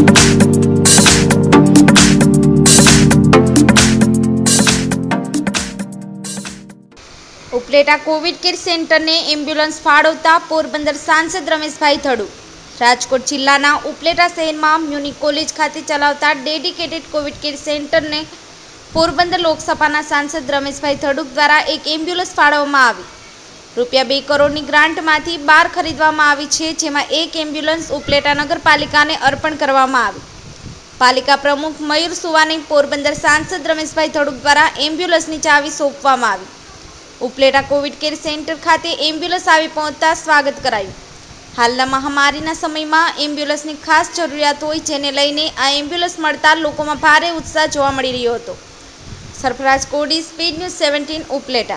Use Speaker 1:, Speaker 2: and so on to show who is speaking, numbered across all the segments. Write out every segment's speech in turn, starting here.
Speaker 1: Upleta covid care સેન્ટરને ambulance ફાળવતા પોરબંદર સાંસદ રમેશભાઈ થડુ। રાજકોટ જિલ્લાના ઉપલેટા શહેરમાં મ્યુનિક કોલેજ ખાતે ચલાવતા ડેડિકેટેડ કોવિડ કેર સેન્ટરને પોરબંદર લોકસભાના સાંસદ રમેશભાઈ થડુ દ્વારા એક એમ્બ્યુલન્સ ફાળવવામાં આવી। રૂપિયા 2 કરોડની ગ્રાન્ટમાંથી 12 ખરીદવામાં આવી છે, જેમાં એક એમ્બ્યુલન્સ ઉપલેટા નગરપાલિકાને અર્પણ કરવામાં આવી। પાલિકા પ્રમુખ મયુર સુવાની પોરબંદર સાંસદ રમેશભાઈ થડુ દ્વારા એમ્બ્યુલન્સની ચાવી સોંપવામાં આવી। ઉપલેટા કોવિડ કેર સેન્ટર ખાતે એમ્બ્યુલન્સ આવી પહોંચતા સ્વાગત કરાયું। હાલના મહામારીના સમયમાં એમ્બ્યુલન્સની ખાસ જરૂરિયાત હોય, જેને લઈને આ એમ્બ્યુલન્સ મળતા લોકોમાં ભારે ઉત્સાહ જોવા મળી રહ્યો હતો। સરફરાજ કોડી, સ્પીડ ન્યૂઝ 17, ઉપલેટા।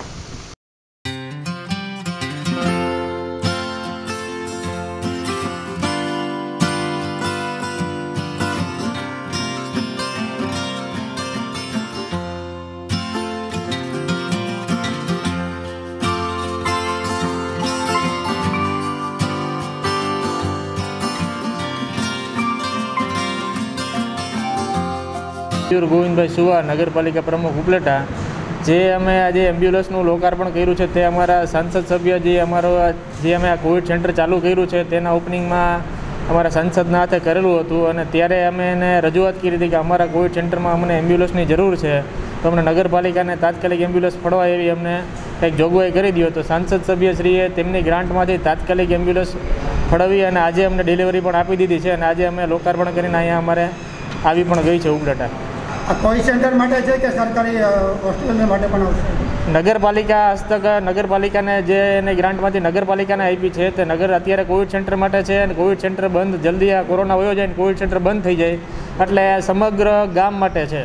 Speaker 2: गोविंदभाई सुवा, नगरपालिका प्रमुख उपलेटा, जे अमे आज एम्ब्युलन्सનું लोकार्पण કર્યું છે તે અમારા સાંસદ સભ્ય જે અમે આ કોવિડ સેન્ટર ચાલુ કર્યું છે તેના ઓપનિંગમાં અમારા સાંસદના હાથે કરેલું હતું અને ત્યારે અમે એને રજૂઆત કરી હતી કે અમારા કોવિડ સેન્ટરમાં અમને એમ્બ્યુલન્સની જરૂર છે, તો અમને નગરપાલિકાને તાત્કાલિક એમ્બ્યુલન્સ ફળવા એવી અમને કંઈક જોગવાઈ કરી દો। તો સાંસદ સભ્યશ્રીએ તેમની ગ્રાન્ટમાંથી તાત્કાલિક એમ્બ્યુલન્સ ફળવી અને આજે અમને ડિલિવરી પણ આપી દીધી છે અને આજે અમે લોકાર્પણ કરીને અહીંયા અમારે આવી પણ ગઈ છે ઉપલેટા।
Speaker 3: कोई सेंटर माटे छे के सरकारी हॉस्पिटल माटे पण आवशे?
Speaker 2: नगरपालिका हस्तक नगरपालिकाने जे एने ग्रांटमांथी नगरपालिकाने आपी छे ते नगर अत्यारे कोविड सेंटर माटे छे अने कोविड सेंटर बंद जल्दी आ कोरोना वयो जाय ने कोविड सेंटर बंद थई जाय એટલે સમગ્ર ગામ માટે છે।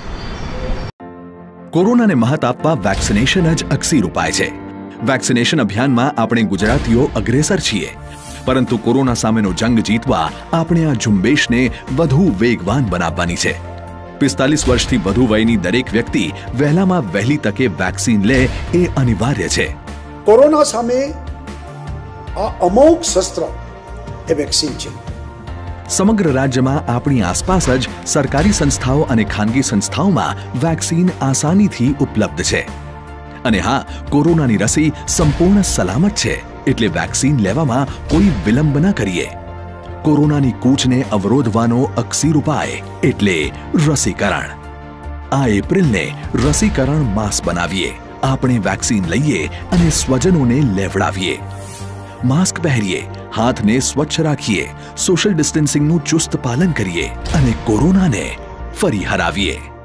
Speaker 4: કોરોનાને મહાત આપવા વેક્સિનેશન જ અક્ષીર ઉપાય છે। વેક્સિનેશન અભિયાનમાં આપણે ગુજરાતીઓ અગ્રેસર છીએ, પરંતુ કોરોના સામેનો જંગ જીતવા આપણે આ ઝુંબેશને વધુ વેગવાન બનાવવાની છે। 45 વર્ષથી વધુ વયની દરેક વ્યક્તિ વહેલામાં વહેલી તકે વેક્સિન લે એ અનિવાર્ય છે।
Speaker 3: કોરોના સામે આ અમોઘ શસ્ત્ર એ વેક્સિન છે।
Speaker 4: સમગ્ર રાજ્યમાં આપણી આસપાસ જ સરકારી સંસ્થાઓ અને ખાનગી સંસ્થાઓમાં વેક્સિન આસાનીથી ઉપલબ્ધ છે અને હા, કોરોનાની રસી સંપૂર્ણ સલામત છે, એટલે વેક્સિન લેવામાં કોઈ વિલંબ ન કરીએ। કોરોનાની કૂચને અવરોધવાનો અક્ષીર ઉપાય એટલે રસીકરણ। આ એપ્રિલને રસીકરણ માસ બનાવીએ, આપણે વેક્સિન લઈએ અને સ્વજનોને લેવડાવીએ। માસ્ક પહેરીએ, હાથને સ્વચ્છ રાખીએ, સોશિયલ ડિસ્ટન્સિંગનું ચુસ્ત પાલન કરીએ અને કોરોનાને ફરી હરાવીએ।